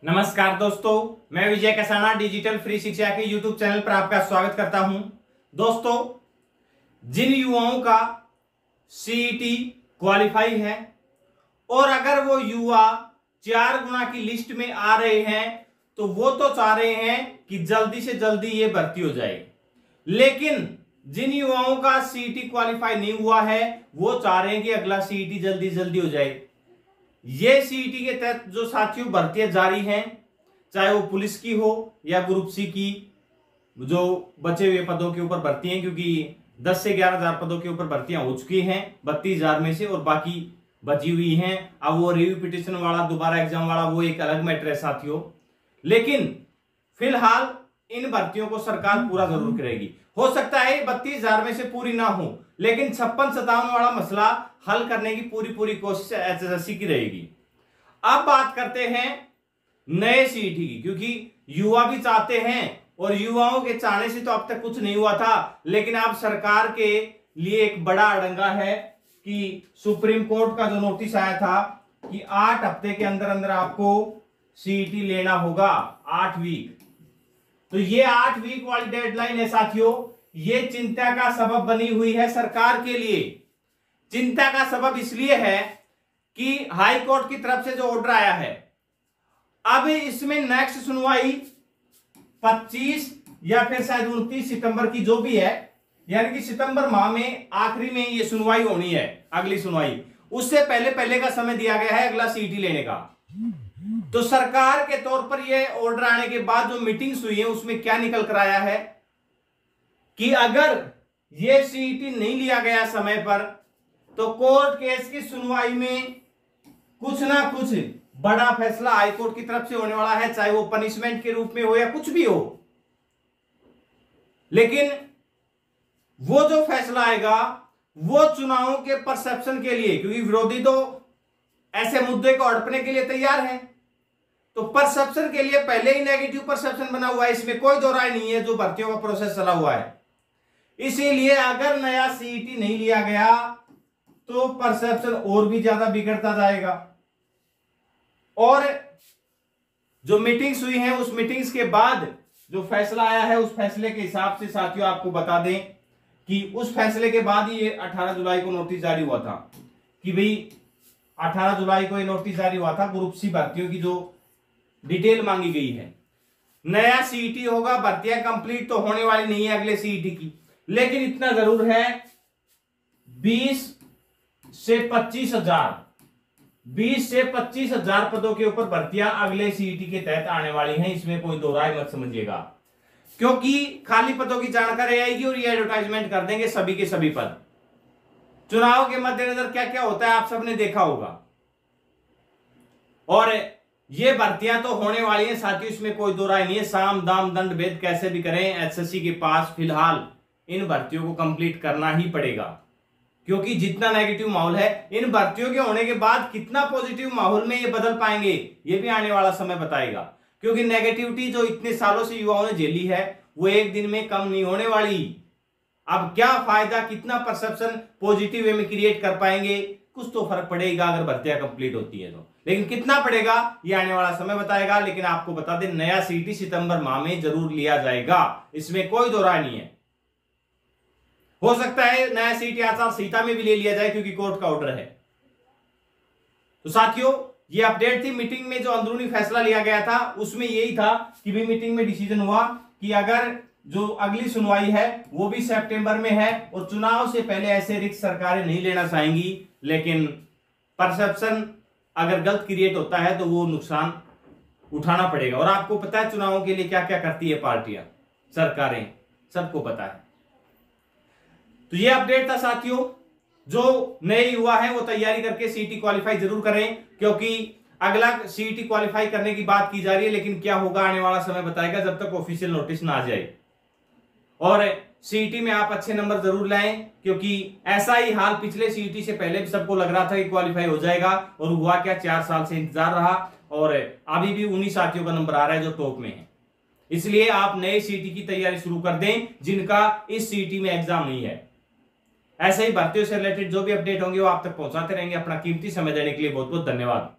नमस्कार दोस्तों, मैं विजय कसाना डिजिटल फ्री शिक्षा के यूट्यूब चैनल पर आपका स्वागत करता हूं। दोस्तों, जिन युवाओं का सीईटी क्वालिफाई है और अगर वो युवा 4 गुना की लिस्ट में आ रहे हैं तो वो तो चाह रहे हैं कि जल्दी से जल्दी ये भर्ती हो जाए, लेकिन जिन युवाओं का सीईटी क्वालिफाई नहीं हुआ है वो चाह रहे हैं कि अगला सीईटी जल्दी जल्दी हो जाए। ये सीईटी के तहत जो साथियों भर्तियां जारी हैं, चाहे वो पुलिस की हो या ग्रुप सी की, जो बचे हुए पदों के ऊपर भर्ती हैं, क्योंकि 10 से 11,000 पदों के ऊपर भर्तियां हो चुकी हैं 32,000 में से, और बाकी बची हुई हैं। अब वो रिव्यू पिटिशन वाला, दोबारा एग्जाम वाला, वो एक अलग मैटर है साथियों। लेकिन फिलहाल इन भर्तियों को सरकार पूरा जरूर करेगी। हो सकता है 32,000 में से पूरी ना हो, लेकिन 56-57 वाला मसला हल करने की पूरी कोशिश एचएसएससी की रहेगी। अब बात करते हैं नए सीईटी की, क्योंकि युवा भी चाहते हैं और युवाओं के चाहने से तो अब तक कुछ नहीं हुआ था, लेकिन अब सरकार के लिए एक बड़ा अड़ंगा है कि सुप्रीम कोर्ट का जो नोटिस आया था कि 8 हफ्ते के अंदर अंदर आपको सीईटी लेना होगा, 8 वीक। तो ये 8 वीक वाली डेडलाइन है साथियों, ये चिंता का सबब बनी हुई है सरकार के लिए। चिंता का सबब इसलिए है कि हाई कोर्ट की तरफ से जो ऑर्डर आया है, अब इसमें नेक्स्ट सुनवाई 25 या फिर शायद 29 सितंबर की जो भी है, यानी कि सितंबर माह में आखिरी में ये सुनवाई होनी है, अगली सुनवाई। उससे पहले का समय दिया गया है अगला सीईटी लेने का। तो सरकार के तौर पर यह ऑर्डर आने के बाद जो मीटिंग्स हुई है उसमें क्या निकल कर आया है कि अगर यह सीईटी नहीं लिया गया समय पर तो कोर्ट केस की सुनवाई में कुछ ना कुछ बड़ा फैसला हाईकोर्ट की तरफ से होने वाला है, चाहे वो पनिशमेंट के रूप में हो या कुछ भी हो। लेकिन वो जो फैसला आएगा वो चुनावों के परसेप्शन के लिए, क्योंकि विरोधी तो ऐसे मुद्दे को हड़पने के लिए तैयार है, तो परसेप्शन के लिए पहले ही नेगेटिव परसेप्शन बना हुआ है, इसमें कोई दो राय नहीं है, जो भर्तियों का प्रोसेस चला हुआ है। इसीलिए अगर नया सीईटी नहीं लिया गया तो परसेप्शन और भी ज्यादा बिगड़ता जाएगा। और जो मीटिंग्स हुई हैं उस मीटिंग्स के बाद जो फैसला आया है उस फैसले के हिसाब से साथियों आपको बता दें कि उस फैसले के बाद ही ये 18 जुलाई को नोटिस जारी हुआ था कि भाई 18 जुलाई को ये नोटिस जारी हुआ था ग्रुप सी भर्तियों की जो डिटेल मांगी गई है। नया सीईटी होगा, भर्तियां कंप्लीट तो होने वाली नहीं है अगले सीईटी की, लेकिन इतना जरूर है 20 से 25,000 पदों के ऊपर भर्तियां अगले सीईटी के तहत आने वाली हैं, इसमें कोई दो राय मत समझिएगा। क्योंकि खाली पदों की जानकारी आएगी और ये एडवर्टाइजमेंट कर देंगे सभी के सभी पद। चुनाव के मद्देनजर क्या क्या होता है आप सबने देखा होगा, और ये भर्तियां तो होने वाली हैं साथियों, इसमें कोई दो राय नहीं है। साम दाम दंड भेद कैसे भी करें, एचएससी के पास फिलहाल इन भर्तियों को कंप्लीट करना ही पड़ेगा, क्योंकि जितना नेगेटिव माहौल है, इन भर्तियों के होने के बाद कितना पॉजिटिव माहौल में ये बदल पाएंगे ये भी आने वाला समय बताएगा। क्योंकि नेगेटिविटी जो इतने सालों से युवाओं ने झेली है वो एक दिन में कम नहीं होने वाली। अब क्या फायदा, कितना परसेप्शन पॉजिटिव वे में क्रिएट कर पाएंगे, कुछ तो फर्क पड़ेगा अगर भर्तियां कंप्लीट होती है तो, लेकिन कितना पड़ेगा ये आने वाला समय बताएगा। लेकिन आपको बता दें नया सीईटी सितंबर माह में जरूर लिया जाएगा, इसमें कोई दो राय नहीं है। हो सकता है नया सीईटी आचार संहिता में भी ले लिया जाए क्योंकि कोर्ट का ऑर्डर है। तो साथियों ये अपडेट थी। मीटिंग में जो अंदरूनी फैसला लिया गया था उसमें यही था कि भी मीटिंग में डिसीजन हुआ कि अगर जो अगली सुनवाई है वो भी सितंबर में है और चुनाव से पहले ऐसे रिस्क सरकारें नहीं लेना चाहेंगी, लेकिन परसेप्शन अगर गलत क्रिएट होता है तो वो नुकसान उठाना पड़ेगा। और आपको पता है चुनावों के लिए क्या क्या करती है पार्टियां, सरकारें, सबको पता है। तो ये अपडेट था साथियों। जो नए युवा हैं वो तैयारी करके सीईटी क्वालिफाई जरूर करें, क्योंकि अगला सीईटी क्वालिफाई करने की बात की जा रही है, लेकिन क्या होगा आने वाला समय बताएगा जब तक ऑफिशियल नोटिस ना आ जाए। और सीईटी में आप अच्छे नंबर जरूर लाएं, क्योंकि ऐसा ही हाल पिछले सीईटी से पहले भी सबको लग रहा था कि क्वालिफाई हो जाएगा, और हुआ क्या, 4 साल से इंतजार रहा और अभी भी उन्हीं साथियों का नंबर आ रहा है जो टॉप में है। इसलिए आप नए सीईटी की तैयारी शुरू कर दें जिनका इस सीईटी में एग्जाम नहीं है। ऐसे ही भर्तियों से रिलेटेड जो भी अपडेट होंगे वो आप तक पहुंचाते रहेंगे। अपना कीमती समय देने के लिए बहुत बहुत धन्यवाद।